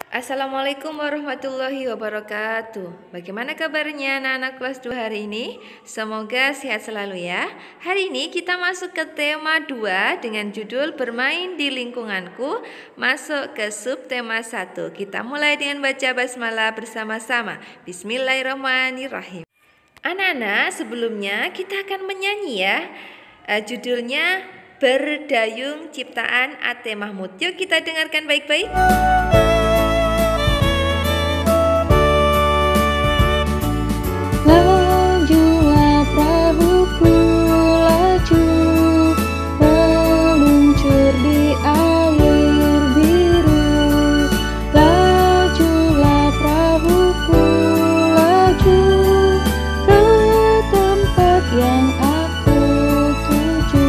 Assalamualaikum warahmatullahi wabarakatuh. Bagaimana kabarnya anak-anak kelas 2 hari ini? Semoga sehat selalu ya. Hari ini kita masuk ke tema 2 dengan judul bermain di lingkunganku. Masuk ke subtema 1. Kita mulai dengan baca basmalah bersama-sama. Bismillahirrahmanirrahim. Anak-anak, sebelumnya kita akan menyanyi ya. Judulnya Berdayung ciptaan A.T. Mahmud. Yuk kita dengarkan baik-baik. Lajulah perahuku, laju meluncur di air biru. Lajulah perahuku, laju ke tempat yang aku tuju.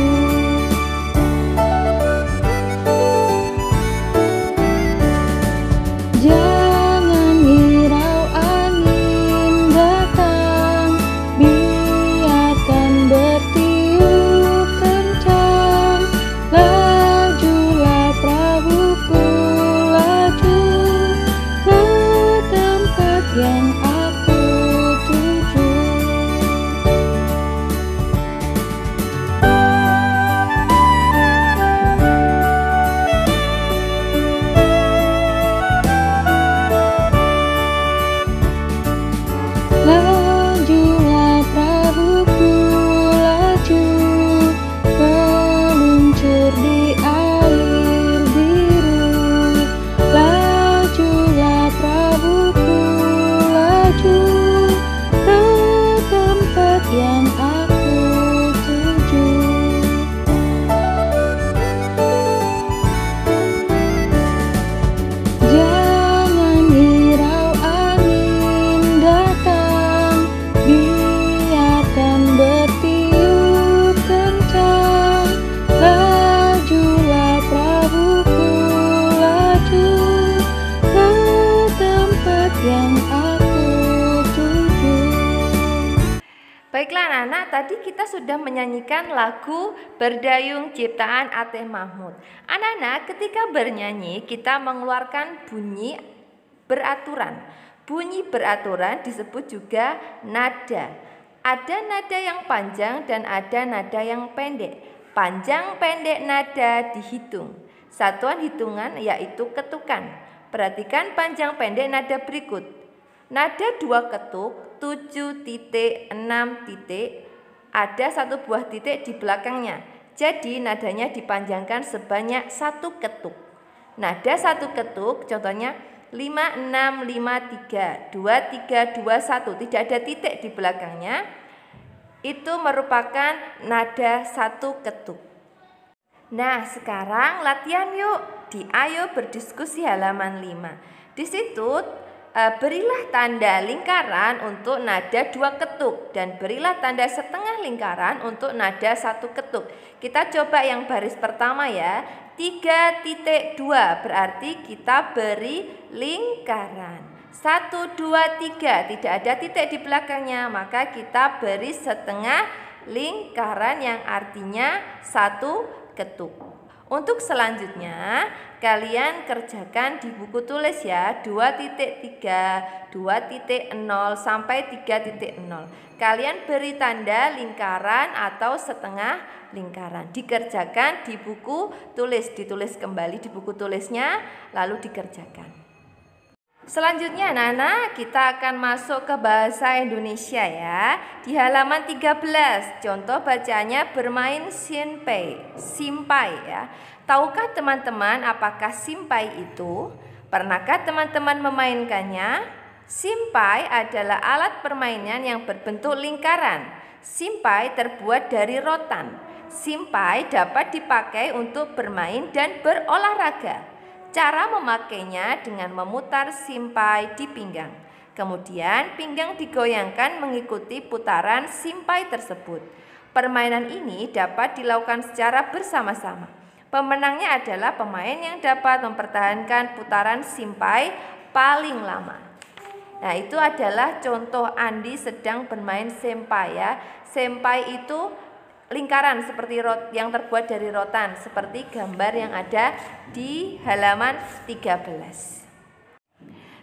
Jangan hirau angin datang, biarkan bertiup kencang. Lajulah perahuku, laju ke tempat yang aku tuju. Lajulah perahuku, laju meluncur di air biru. Lajulah perahuku, laju ke tempat yang aku tuju. Jangan hirau angin datang, biarkan bertiup kencang. Lajulah perahuku, laju ke tempat yang aku tuju. Baiklah anak-anak, tadi kita sudah menyanyikan lagu Berdayung ciptaan A.T. Mahmud. Anak-anak, ketika bernyanyi kita mengeluarkan bunyi beraturan. Bunyi beraturan disebut juga nada. Ada nada yang panjang dan ada nada yang pendek. Panjang pendek nada dihitung. Satuan hitungan yaitu ketukan. Perhatikan panjang pendek nada berikut. Nada 2 ketuk, 7 titik, 6 titik, ada 1 buah titik di belakangnya. Jadi nadanya dipanjangkan sebanyak 1 ketuk. Nada 1 ketuk, contohnya 5, 6, 5, 3, 2, 3, 2, 1, tidak ada titik di belakangnya. Itu merupakan nada 1 ketuk. Nah, sekarang latihan yuk di Ayo Berdiskusi halaman 5. Di situ berilah tanda lingkaran untuk nada 2 ketuk dan berilah tanda setengah lingkaran untuk nada 1 ketuk. Kita coba yang baris pertama ya. 3.2 berarti kita beri lingkaran. 1, 2, 3 tidak ada titik di belakangnya, maka kita beri setengah lingkaran yang artinya 1 ketuk. Untuk selanjutnya kalian kerjakan di buku tulis ya, 2.3, 2.0 sampai 3.0. Kalian beri tanda lingkaran atau setengah lingkaran. Dikerjakan di buku tulis, ditulis kembali di buku tulisnya lalu dikerjakan. Selanjutnya anak-anak, kita akan masuk ke bahasa Indonesia ya. Di halaman 13, contoh bacanya bermain simpai ya. Tahukah teman-teman apakah simpai itu? Pernahkah teman-teman memainkannya? Simpai adalah alat permainan yang berbentuk lingkaran. Simpai terbuat dari rotan. Simpai dapat dipakai untuk bermain dan berolahraga. Cara memakainya dengan memutar simpai di pinggang. Kemudian pinggang digoyangkan mengikuti putaran simpai tersebut. Permainan ini dapat dilakukan secara bersama-sama. Pemenangnya adalah pemain yang dapat mempertahankan putaran simpai paling lama. Nah, itu adalah contoh Andi sedang bermain simpai ya. Simpai itu lingkaran seperti yang terbuat dari rotan, seperti gambar yang ada di halaman 13.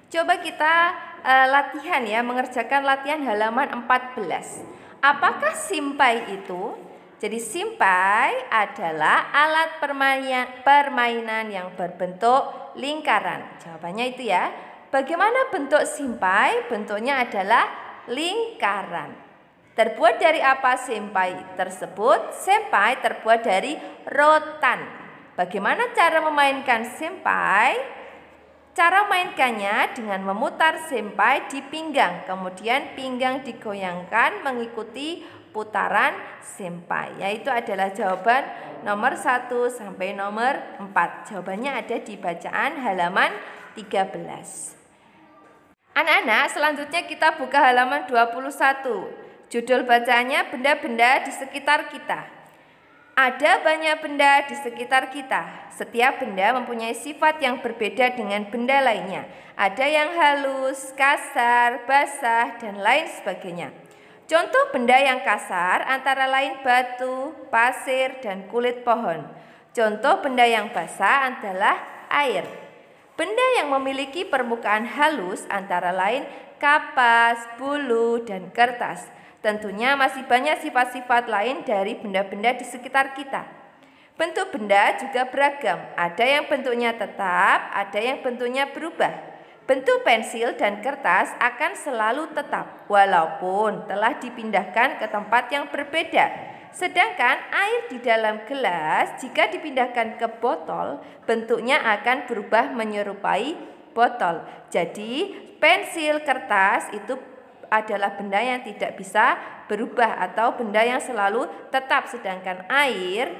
Coba kita latihan ya, mengerjakan latihan halaman 14. Apakah simpai itu? Jadi simpai adalah alat permainan yang berbentuk lingkaran. Jawabannya itu ya. Bagaimana bentuk simpai? Bentuknya adalah lingkaran. Terbuat dari apa simpai tersebut? Simpai terbuat dari rotan. Bagaimana cara memainkan simpai? Cara mainkannya dengan memutar simpai di pinggang, kemudian pinggang digoyangkan mengikuti putaran simpai. Yaitu adalah jawaban nomor 1 sampai nomor 4. Jawabannya ada di bacaan halaman 13. Anak-anak, selanjutnya kita buka halaman 21. Judul bacanya benda-benda di sekitar kita. Ada banyak benda di sekitar kita. Setiap benda mempunyai sifat yang berbeda dengan benda lainnya. Ada yang halus, kasar, basah, dan lain sebagainya. Contoh benda yang kasar antara lain batu, pasir, dan kulit pohon. Contoh benda yang basah adalah air. Benda yang memiliki permukaan halus antara lain kapas, bulu, dan kertas. Tentunya masih banyak sifat-sifat lain dari benda-benda di sekitar kita. Bentuk benda juga beragam. Ada yang bentuknya tetap, ada yang bentuknya berubah. Bentuk pensil dan kertas akan selalu tetap, walaupun telah dipindahkan ke tempat yang berbeda. Sedangkan air di dalam gelas jika dipindahkan ke botol, bentuknya akan berubah menyerupai botol. Jadi pensil, kertas itu adalah benda yang tidak bisa berubah atau benda yang selalu tetap. Sedangkan air,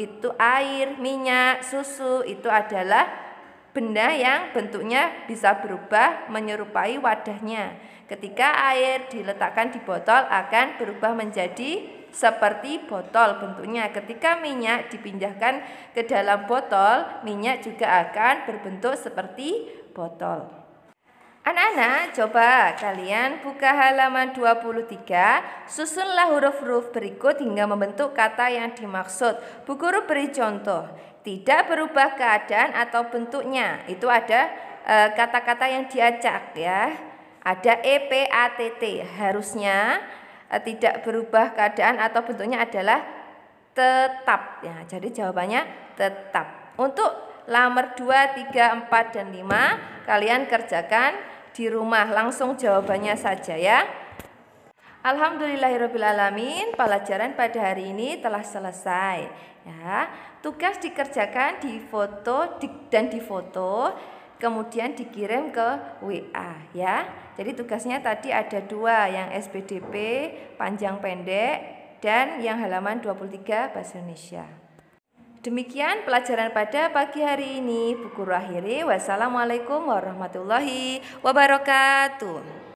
minyak, susu itu adalah benda yang bentuknya bisa berubah menyerupai wadahnya. Ketika air diletakkan di botol akan berubah menjadi seperti botol bentuknya. Ketika minyak dipindahkan ke dalam botol, minyak juga akan berbentuk seperti botol. Anak-anak, coba kalian buka halaman 23, susunlah huruf-huruf berikut hingga membentuk kata yang dimaksud. Bu Guru beri contoh, tidak berubah keadaan atau bentuknya. Itu ada kata-kata yang diacak ya. Ada EPATT, harusnya tidak berubah keadaan atau bentuknya adalah tetap. Ya, jadi jawabannya tetap. Untuk lamar 2, 3, 4, dan 5 kalian kerjakan di rumah, langsung jawabannya saja ya. Alhamdulillahirrabbilalamin, pelajaran pada hari ini telah selesai ya. Tugas dikerjakan di foto, kemudian dikirim ke WA ya. Jadi tugasnya tadi ada 2, yang SPDP panjang pendek dan yang halaman 23 bahasa Indonesia. Demikian pelajaran pada pagi hari ini. Bu Guru akhiri. Wassalamualaikum warahmatullahi wabarakatuh.